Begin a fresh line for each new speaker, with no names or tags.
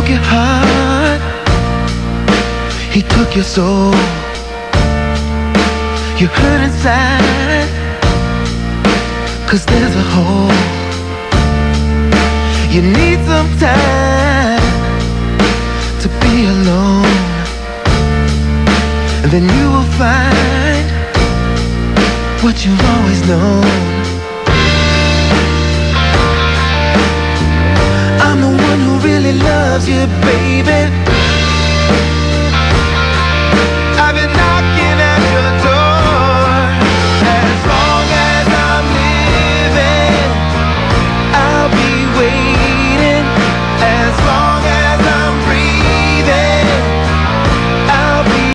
broke your heart, he took your soul. You hurt inside, 'cause there's a hole. You need some time to be alone, and then you will find what you've always known. I'm the one who really loves you, baby.